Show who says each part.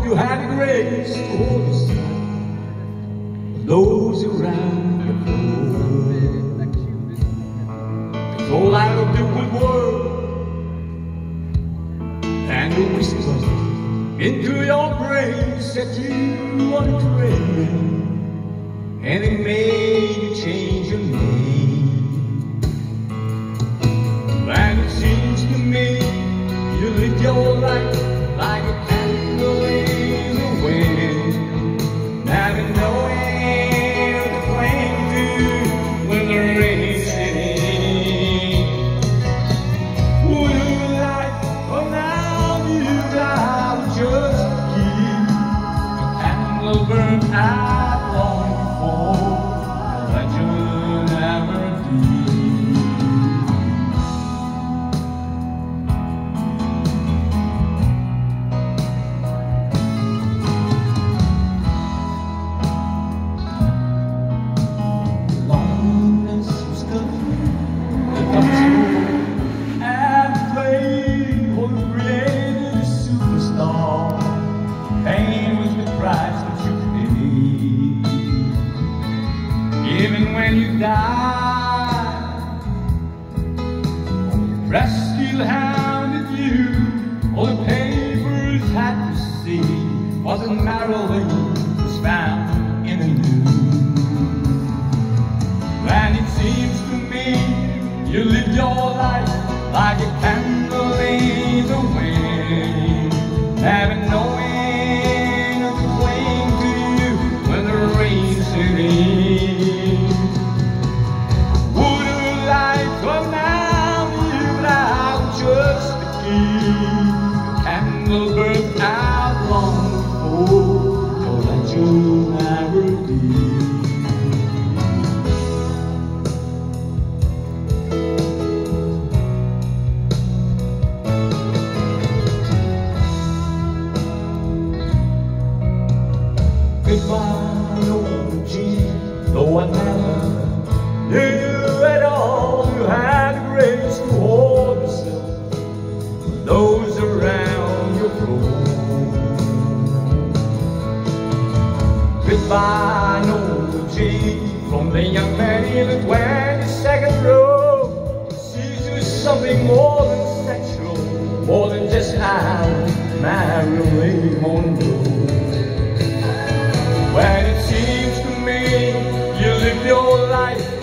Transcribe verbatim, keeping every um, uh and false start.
Speaker 1: you had the grace to hold yourself, those around you to fall out of the woodwork and the whisper into your brain said you wanted to rain, and it made you change your name. And it seems to me you lived your life like a candle in the wind, never knowing what the flame do when the rain is setting. Would you like, oh now you die, just keep the candle burnt out long before the legend ever did. Even when you died, the press still hounded you. All the papers had to see was that Marilyn was found in the news. And it seems to me you lived your life like a candle in the wind, having knowing of the flame to you when the rain set in. Candle burnt out long before your legend ever did. Goodbye, old Jean, though I never knew you at all, you had the grace to hold yourself, those around your floor. Goodbye, no Jean, from the young man in the twenty-second row. Sees you something more.